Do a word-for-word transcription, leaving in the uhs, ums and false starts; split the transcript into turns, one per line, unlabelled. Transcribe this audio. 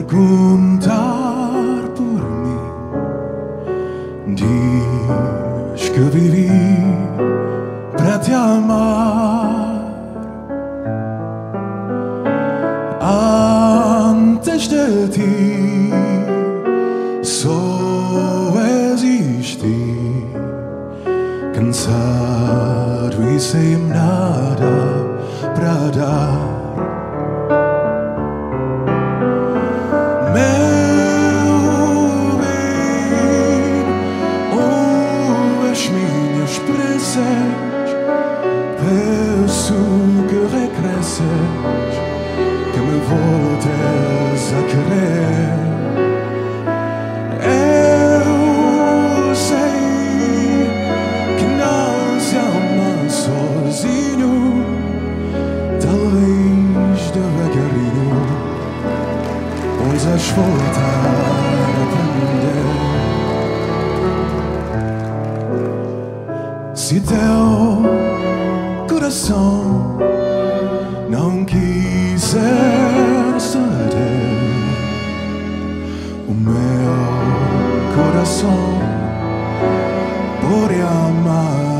perguntar por mim. Diz que vivi para te amar. Antes de ti só existi, cansado e sem nada para dar. Meu bem, ouve as minhas preces, peço que regresses, que me voltes a querer. Eu sei que não se ama sozinho, talvez devagarinho poisas voltar a aprender. Se teu coração não quiser ceder, o meu coração pode amar.